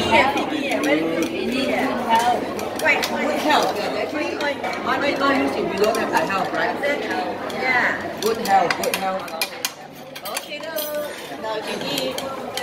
very good health. Wait, good health. Actually, money not using, we don't have the health, right? Yeah. Good health, good health. Okay, now you can eat.